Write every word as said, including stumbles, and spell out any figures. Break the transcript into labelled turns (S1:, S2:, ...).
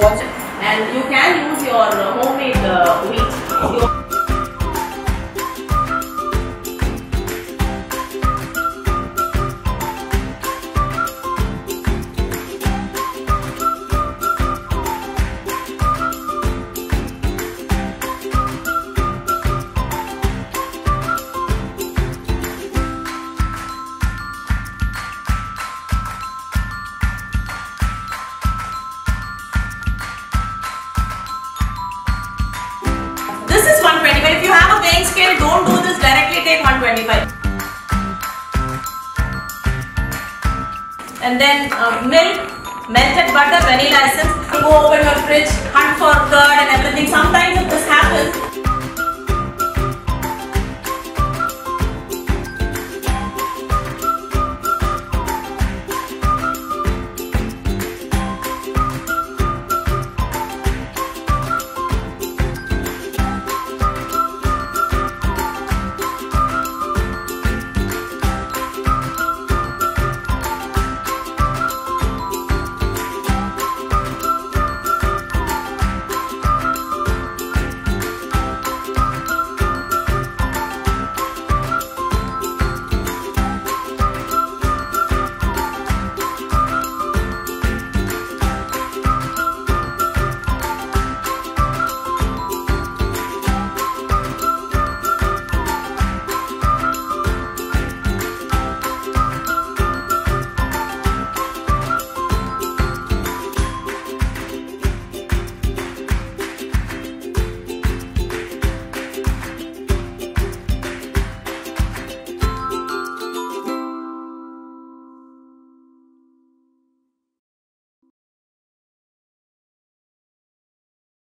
S1: watch it. And you can use your uh, homemade uh, wheat. Your if you have a weighing scale, don't do this directly, take one twenty-five. And then uh, milk, melted butter, vanilla essence. Go open your fridge, hunt for curd and everything. Sometimes if the